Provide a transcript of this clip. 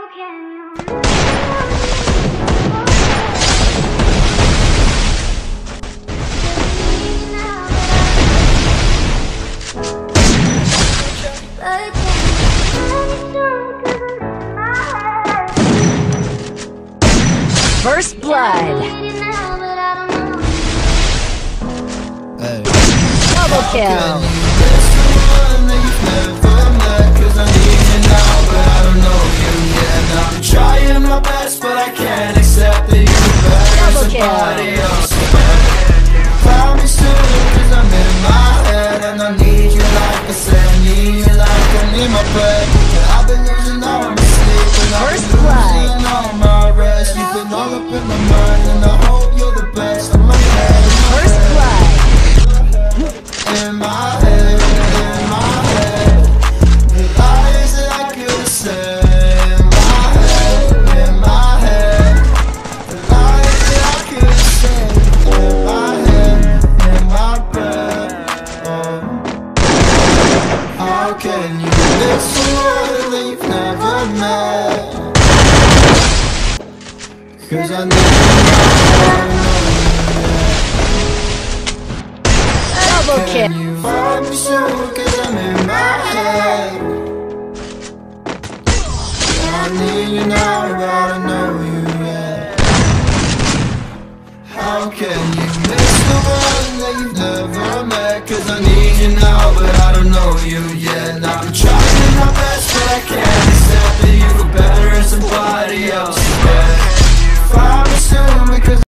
First blood. Hey. Double kill. I'm trying my best, but I can't accept that you're better than somebody else. Promise to, cause I'm in my head, and I need you like I said, I need you like I need my breath. I've been losing all my sleep, and I've been losing all my rest. You've been all up in my mind, and I hope you're the best of my head. First blood. In my head, in my head, the lies that I could have said. Can you miss someone that you've never met? Cause I need you. Double kill. Can you find me soon? Cause I'm in my head. I need you now, but I don't know you yet. How can you miss the one that you've never met? Cause I need you now, but I don't know you yet.